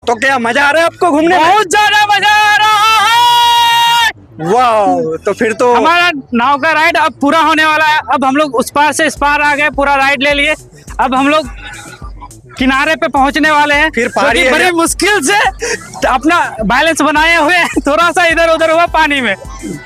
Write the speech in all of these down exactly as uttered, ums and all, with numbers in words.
तो क्या मजा आ रहा है आपको घूमने में? बहुत ज्यादा मजा आ रहा है। वाह, तो फिर तो हमारा नाव का राइड अब पूरा होने वाला है। अब हम लोग उस पार से इस पार आ गए, पूरा राइड ले लिए। अब हम लोग किनारे पे पहुंचने वाले हैं। फिर पहाड़ी बड़ी मुश्किल से अपना बैलेंस बनाए हुए थोड़ा सा इधर उधर हुआ पानी में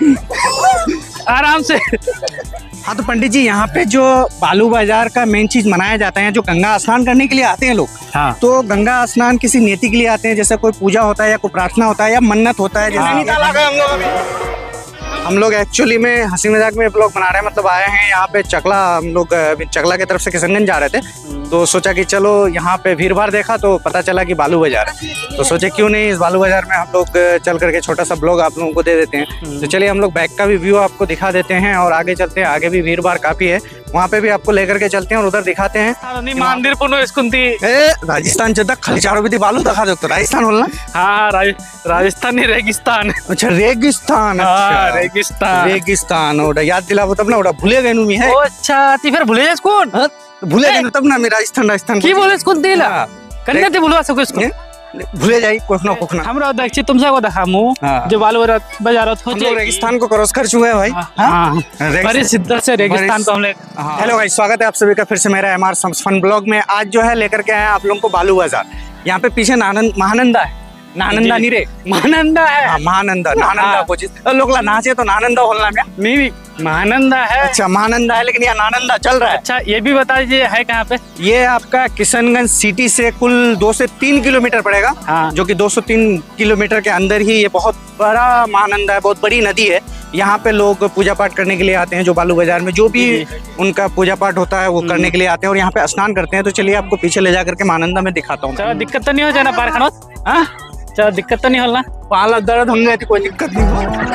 आराम से। हाँ तो पंडित जी, यहाँ पे जो बालू बाजार का मेन चीज मनाया जाता है, जो गंगा स्नान करने के लिए आते हैं लोग। हाँ। तो गंगा स्नान किसी नियति के लिए आते हैं, जैसे कोई पूजा होता है या कोई प्रार्थना होता है या मन्नत होता है। हाँ। जैसे हम लोग एक्चुअली में हंसी मजाक में ब्लॉग बना रहे हैं, मतलब आए हैं यहाँ पे चकला। हम लोग चकला की तरफ से किशनगंज जा रहे थे, तो सोचा कि चलो यहाँ पे भीड़ भाड़ देखा तो पता चला कि बालू बाजार है, तो सोचे क्यों नहीं इस बालू बाजार में हम लोग चल करके छोटा सा ब्लॉग आप लोगों को दे देते हैं। तो चलिए हम लोग बैक का भी व्यू आपको दिखा देते हैं और आगे चलते हैं। आगे भी भीड़ भाड़ काफी है, वहाँ पे भी आपको लेकर के चलते हैं और उधर दिखाते हैं मंदिर राजस्थान चलता खाली चारों भी बालू दिखा दो। तो राजस्थान बोलना? हाँ, राजस्थान रेगिस्तान। अच्छा रेगिस्तान। हाँ, रेगिस्तान रेगिस्तान ओडा याद दिलाओ तब ना, ओडा भूले गए नुमी है। ओ अच्छा, ती फिर भूले जास कौन? भूले गए तब ना मैं राजस्थान राजस्थान की बोले कौन दिला कन्या ते भूलवा सको इसको भूले जाई कोखना कोखना। हमरा देखछि तुमसे को दिखामु जो बालू बाजार हो हम लोग रेगिस्तान को क्रॉस कर चुके हैं भाई। हां, बड़ी शिद्दत से रेगिस्तान को हम लोग। हेलो गाइस, स्वागत है आप सभी का फिर से मेरा एमआर सम्स फन ब्लॉग में। आज जो है लेकर के आए हैं आप लोगों को बालू बाजार। यहाँ पे पीछे नानंद महानंदा है, नानंदा नहीं रे महानंदा है। महानंदा नानंदा पोचिस लोग ला नाचे तो नानंदा बोलना क्या? नहीं नहीं महानंदा है। अच्छा महानंदा है, लेकिन यहाँ नानंदा चल रहा है। अच्छा ये भी बता दीजिए है कहाँ पे? ये आपका किशनगंज सिटी से कुल दो से तीन किलोमीटर पड़ेगा। हाँ। जो कि दो सौ तीन किलोमीटर के अंदर ही ये बहुत बड़ा महानंदा है, बहुत बड़ी नदी है। यहाँ पे लोग पूजा पाठ करने के लिए आते हैं, जो बालू बाजार में जो भी उनका पूजा पाठ होता है वो करने के लिए आते हैं और यहाँ पे स्नान करते हैं। तो चलिए आपको पीछे ले जाकर के महानंदा में दिखाता हूँ। दिक्कत तो नहीं हो जाए ना पार खानों? हाँ चलो, दिक्कत तो नहीं होना? पाला दर्द होंगे तो कोई दिक्कत नहीं हो।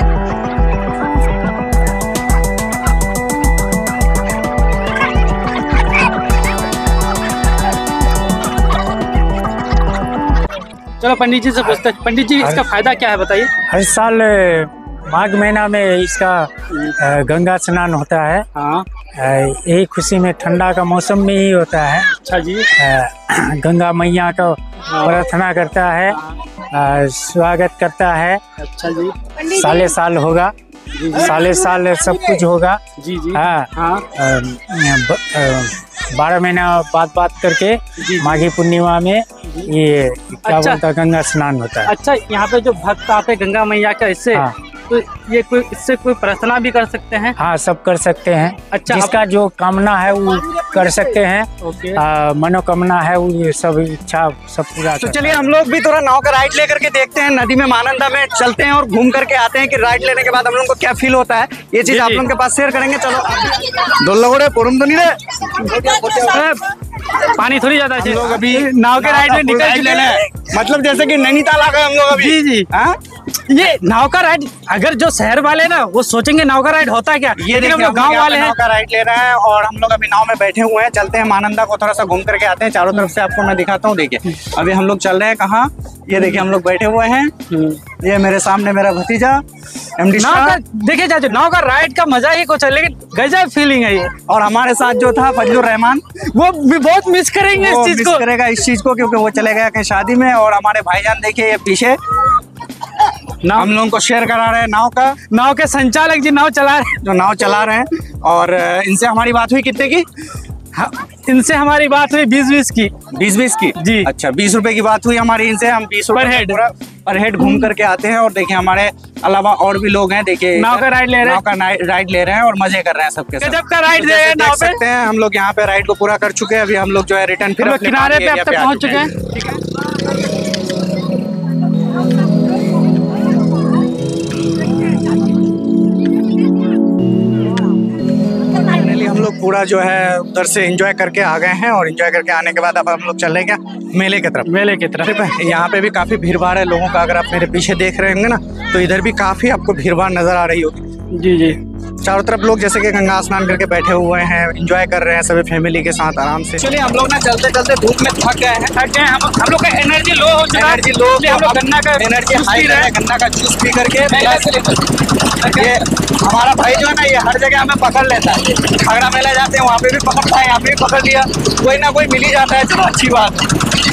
चलो पंडित जी से पूछते हैं। पंडित जी इसका फायदा क्या है बताइए? हर साल माघ महीना में इसका गंगा स्नान होता है। हाँ। यही खुशी में ठंडा का मौसम में ही होता है। अच्छा जी। गंगा मैया का प्रार्थना करता है, स्वागत करता है। अच्छा जी। साले साल होगा, साले साल सब कुछ होगा। जी जी। हाँ हाँ। बारह महीना बाद बात करके माघी पूर्णिमा में ये क्या अच्छा। बोलता है गंगा स्नान होता है। अच्छा, यहाँ पे जो भक्त आते गंगा मैया का इससे हाँ। तो ये कोई इससे कोई प्रार्थना भी कर सकते हैं? हाँ सब कर सकते हैं। अच्छा, जिसका जो कामना है वो कर सकते हैं। ओके। मनोकामना है वो ये सब इच्छा सब पूरा। तो चलिए हम लोग भी थोड़ा नाव का राइड लेकर के देखते हैं, नदी में महानंदा में चलते हैं और घूम करके आते हैं कि राइड लेने के बाद हम लोग को क्या फील होता है। ये चीज आप लोगों के पास शेयर करेंगे। चलो दो लोगों पोरम तो नहीं रहे, पानी थोड़ी ज्यादा हम लोग अभी नाव के राइड में निकल चुके हैं, मतलब जैसे कि नैनीताल आ गए हम लोग अभी। जी जी। हाँ ये नाव का राइड, अगर जो शहर वाले ना वो सोचेंगे नाव का राइड होता क्या, ये लेकिन हम लोग गाँव वाले हैं नाव का राइड ले रहे हैं और हम लोग अभी नाव में बैठे हुए हैं। चलते हैं महानंदा को थोड़ा सा घूम करके आते हैं, चारों तरफ से आपको मैं दिखाता हूँ। देखिए अभी हम लोग चल रहे हैं कहाँ, ये देखिए हम लोग बैठे हुए हैं। ये मेरे सामने मेरा भतीजा एमडी नाव का देखिए जाते नाव का राइड का मजा ही कुछ है, लेकिन गजब फीलिंग है ये। और हमारे साथ जो था फजलुर रहमान, वो भी बहुत मिस करेंगे इस चीज को, करेगा इस चीज को, क्योंकि वो चले गया कहीं शादी में। और हमारे भाईजान देखिए ये पीछे हम लोगों को शेयर करा रहे हैं नाव का। नाव के संचालक जी नाव चला रहे हैं, जो नाव चला रहे हैं। और इनसे हमारी बात हुई कितने की? हाँ, इनसे हमारी बात हुई बीस बीस की। बीस बीस की जी। अच्छा बीस रुपए की बात हुई हमारी इनसे। हम बीस पर हेड पर हेड घूम करके आते हैं। और देखिए हमारे अलावा और भी लोग हैं, देखिए नाव का राइड ले रहे हैं, नाव का राइड ले रहे हैं और मजे कर रहे हैं सबके साथ। गजब का राइड ले रहे हैं नाव पे। सकते हैं हम लोग यहाँ पे राइड को पूरा कर चुके हैं। अभी हम लोग जो है रिटर्न फिर किनारे पे अब तक पहुंच चुके हैं। हम लोग पूरा जो है उधर से एंजॉय करके आ गए हैं और एंजॉय करके आने के बाद अब हम लोग चल रहे हैं क्या मेले की तरफ। मेले की तरफ यहाँ पे भी काफी भीड़ भाड़ है लोगों का। अगर आप मेरे पीछे देख रहे होंगे ना तो इधर भी काफी आपको भीड़ भाड़ नजर आ रही होगी। जी जी। चारों तरफ लोग जैसे कि गंगा स्नान करके बैठे हुए हैं, एंजॉय कर रहे हैं सभी फैमिली के साथ आराम से। चलिए हम लोग ना चलते चलते धूप में थक गए हैं थक गए हम हम लोग का एनर्जी लो हो चुका है। एनर्जी लो हम लोग गन्ना का एनर्जी हाई है, गन्ना का जूस पी करके। ये हमारा भाई जो है ना ये हर जगह हमें पकड़ लेता है। खगड़ा मेला जाते हैं वहाँ पे भी पकड़ता है, यहाँ पे भी पकड़ लिया, कोई ना कोई मिल ही जाता है। चलो अच्छी बात।